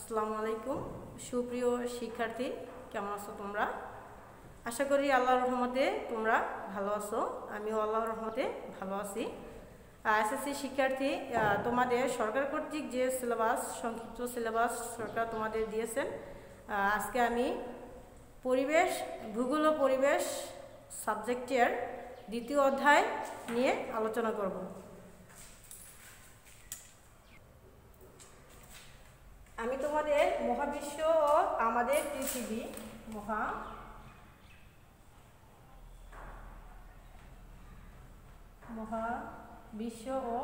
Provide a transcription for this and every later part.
আসসালামু আলাইকুম সুপ্রিয় শিক্ষার্থী, কেমন আছো তোমরা? আশা করি আল্লাহর রহমতে তোমরা ভালো আছো। আমিও আল্লাহর রহমতে ভালো আছি। এসএসসি শিক্ষার্থী, তোমাদের সরকার কর্তৃক যে সিলেবাস, সংক্ষিপ্ত সিলেবাস সরকার তোমাদের দিয়েছেন, আজকে আমি ভূগোল ও পরিবেশ সাবজেক্টের দ্বিতীয় অধ্যায় নিয়ে আলোচনা করব। আমি তোমাদের মহাবিশ্ব ও আমাদের পৃথিবী, মহাবিশ্ব ও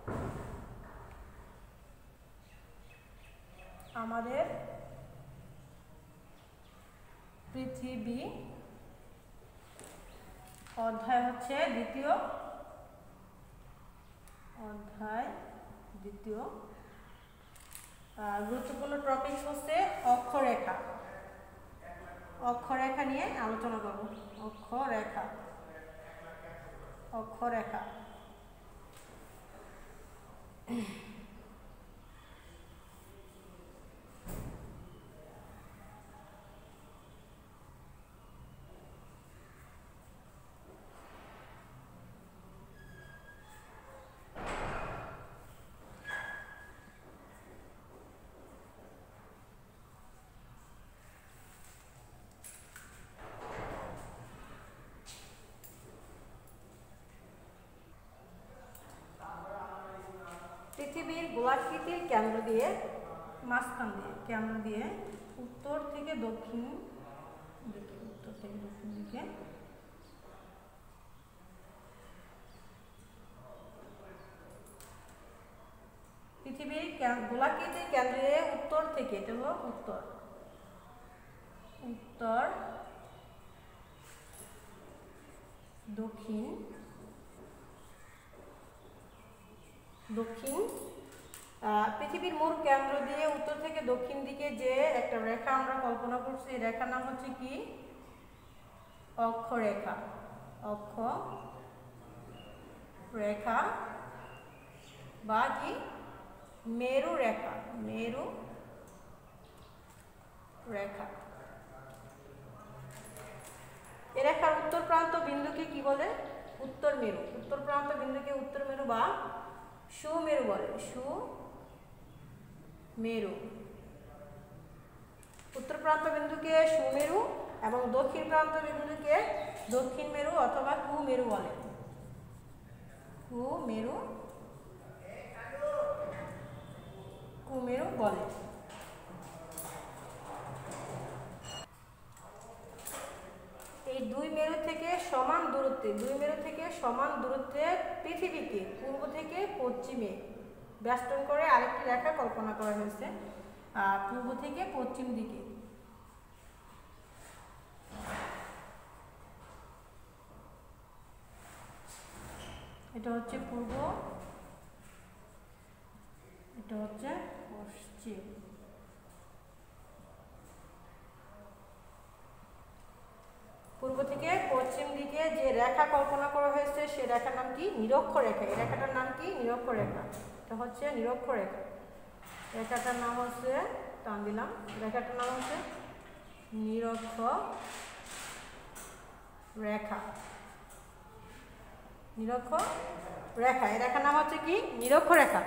আমাদের পৃথিবী অধ্যায় হচ্ছে দ্বিতীয় গুরুত্বপূর্ণ টপিক হচ্ছে অক্ষরেখা নিয়ে আলোচনা করব। অক্ষরেখা পৃথিবীর গোলাকৃতির কেন্দ্র দিয়ে উত্তর থেকে দক্ষিণ দিকে পৃথিবীর গোলাকৃতির কেন্দ্রে উত্তর থেকে, এটা হলো উত্তর দক্ষিণ পৃথিবীর মূল কেন্দ্র দিয়ে উত্তর থেকে দক্ষিণ দিকে যে একটা রেখা আমরা কল্পনা করছি, এই রেখার নাম হচ্ছে কি? অক্ষরেখা বা কি মেরু রেখা। এ রেখার উত্তর প্রান্ত বিন্দুকে কি বলে? উত্তর মেরু। উত্তর প্রান্ত বিন্দুকে উত্তর মেরু বা সুমেরু বলে। উত্তর প্রান্ত বিন্দুকে সুমেরু এবং দক্ষিণ প্রান্ত বিন্দুকে দক্ষিণ মেরু অথবা কুমেরু বলে। এই দুই মেরু থেকে সমান দূরত্বে পৃথিবীকে পূর্ব থেকে পশ্চিমে বেষ্টন করে আরেকটি রেখা কল্পনা করা হয়েছে, পূর্ব থেকে পশ্চিম দিকে। এটা হচ্ছে পূর্ব, এটা হচ্ছে পশ্চিম। পূর্ব থেকে পশ্চিম দিকে যে রেখা কল্পনা করা হয়েছে সে রেখার নাম কি? নিরক্ষরেখা। এই রেখাটার নাম কি? নিরক্ষরেখা। এটা হচ্ছে নিরক্ষরেখা। রেখাটার নাম হচ্ছে, টান দিলাম, রেখাটার নাম হচ্ছে নিরক্ষরেখা। এই রেখার নাম হচ্ছে কি? নিরক্ষরেখা।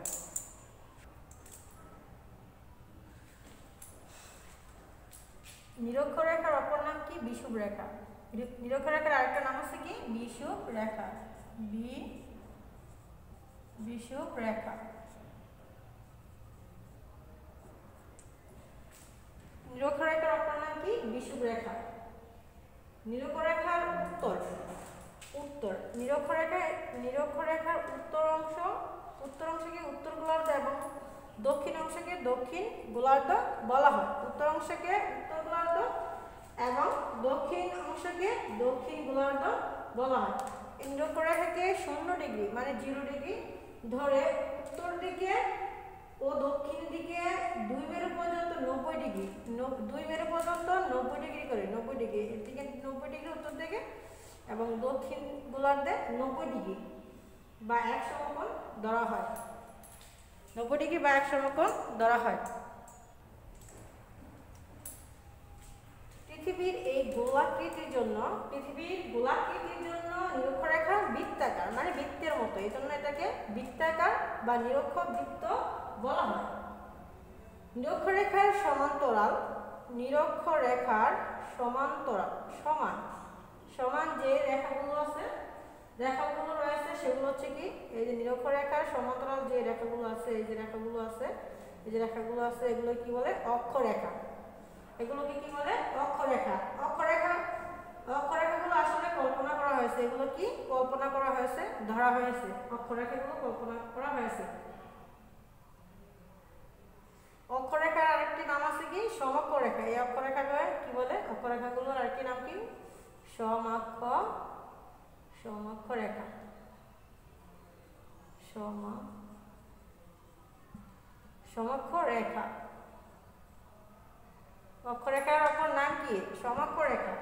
নিরক্ষরেখার অপর নাম কি? বিষুব রেখা। নিরক্ষরেখার আরেকটা নাম হচ্ছে কি? বিষুব রেখা। নিরক্ষরেখার অপর নাম কি? বিষুব রেখা। নিরক্ষরেখার উত্তর নিরক্ষরেখার উত্তর অংশকে উত্তর গোলার্ধ এবং দক্ষিণ অংশকে দক্ষিণ গোলার্ধ বলা হয়। উত্তর অংশকে উত্তর গোলার্ধ এবং দক্ষিণ অংশকে দক্ষিণ গোলার্ধ বলা হয়। নিরক্ষরেখাকে 0 ডিগ্রি মানে 0 ডিগ্রি ধরে উত্তর দিকে ও দক্ষিণ দিকে 2 মেরু পর্যন্ত 90 ডিগ্রি করে 90 ডিগ্রি, এদিকে 90 ডিগ্রি উত্তর দিকে এবং দক্ষিণ গোলার্ধে 90 ডিগ্রি বা 1 সমকোণ ধরা হয়। 90 ডিগ্রি বা 1 সমকোণ ধরা হয়। পৃথিবীর গোলাকৃতির জন্য নিরক্ষরেখা বৃত্তাকার, মানে বৃত্তের মতো, এই জন্য এটাকে বৃত্তাকার বা নিরক্ষ বৃত্ত বলা হয়। নিরক্ষরেখার সমান্তরাল সমান যে রেখাগুলো রয়েছে সেগুলো হচ্ছে কি, এই যে নিরক্ষরেখার সমান্তরাল যে রেখাগুলো আছে, এই যে রেখাগুলো আছে এগুলো কি বলে? অক্ষরেখা। এগুলোকে কি বলে? অক্ষরেখা। অক্ষরেখাগুলো আসলে কল্পনা করা হয়েছে, এগুলো কি কল্পনা করা হয়েছে, ধরা হয়েছে, অক্ষরেখাগুলো কল্পনা করা হয়েছে। অক্ষরেখার আরেকটি নাম আছে কি? সমক্ষরেখা। এই অক্ষরেখাকে কি বলে? অক্ষরেখাগুলোর আরেকটি নাম কি? সমক্ষরেখা। সমক্ষরেখা। অক্ষরেখার অপর নাম কি? সমক্ষরেখা।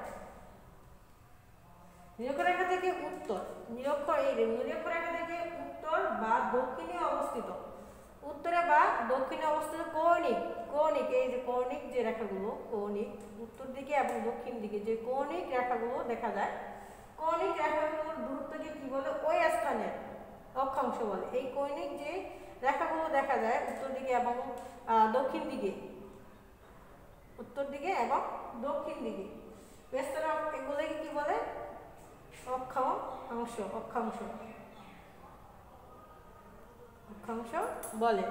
নিরক্ষরেখা থেকে উত্তর, নিরক্ষরেখা থেকে উত্তর বা দক্ষিণে অবস্থিত, উত্তরে বা দক্ষিণে অবস্থিত কৌণিক, এই যে কৌণিক যে রেখাগুলো, কৌণিক উত্তর দিকে এবং দক্ষিণ দিকে যে কৌণিক রেখাগুলো দেখা যায়, কৌণিক রেখাগুলোর দূরত্বকে কি বলে? ওই স্থানের অক্ষাংশ বলে। এই কৌণিক যে রেখাগুলো দেখা যায় উত্তর দিকে এবং দক্ষিণ দিকে, এগুলোকে কি বলে? অক্ষাংশ বলে।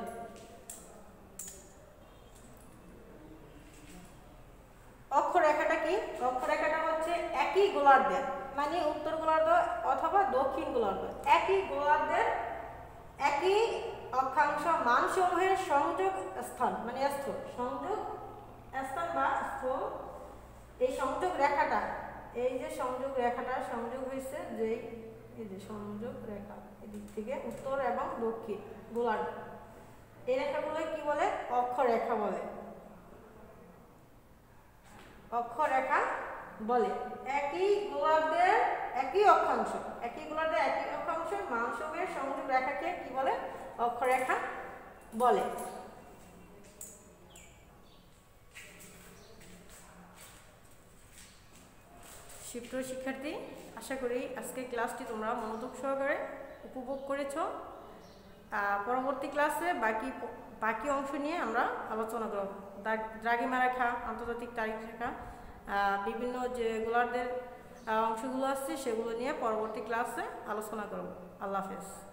অক্ষরেখাটা কি? অক্ষরেখাটা হচ্ছে একই গোলার্ধের, মানে উত্তর গোলার্ধ অথবা দক্ষিণ গোলার্ধ, একই গোলার্ধের একই অক্ষাংশ মানসমূহের সংযোগ স্থান, মানে সংযোগ এই সংযোগ রেখাটা, এই যে সংযোগ হয়েছে, যে এই যে সংযোগ রেখা, এদিক থেকে উত্তর এবং দক্ষিণ গোলার্ধ, এই রেখাগুলো কি বলে? অক্ষরেখা বলে। একই গোলার্ধের একই অক্ষাংশ মানসমূহের সংযোগ রেখাকে কি বলে? অক্ষরেখা বলে। সুপ্রিয় শিক্ষার্থী, আশা করি আজকের ক্লাসটি তোমরা মনোযোগ সহকারে উপভোগ করেছো। পরবর্তী ক্লাসে বাকি অংশ নিয়ে আমরা আলোচনা করব। দ্রাঘিমা রেখা, আন্তর্জাতিক তারিখ রেখা, বিভিন্ন যে গোলার্ধের অংশগুলো আছে সেগুলো নিয়ে পরবর্তী ক্লাসে আলোচনা করব। আল্লাহ হাফেজ।